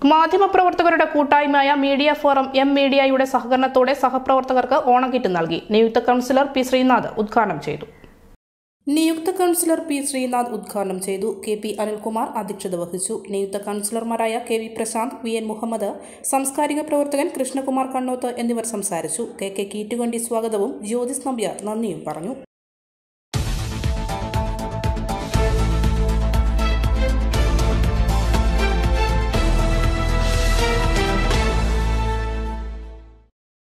മാധ്യമപ്രവർത്തകരുടെ കൂട്ടായ്മയായ media forum M മീഡിയയുടെ സഹകരണത്തോടെ സഹപ്രവർത്തകർക്ക് ഓണക്കിറ്റ് നൽകി. നിയുക്ത കൗൺസിലർ പി ശ്രീനാഥ് ഉദ്ഘാടനം ചെയ്തു. കെ പി അനിൽകുമാർ അധ്യക്ഷത വഹിച്ചു. നിയുക്ത കൗൺസിലർമാരായ K V Prashanth, V N Muhammad, സാംസ്കാരിക പ്രവർത്തകൻ കൃഷ്ണകുമാർ കണ്ണോത്ത് എന്നിവർ സംസാരിച്ചു. കെ കെ കീറ്റുകണ്ടി സ്വാഗതവും ജ്യോതിസ് നമ്പ്യാർ നന്ദിയും പറഞ്ഞു.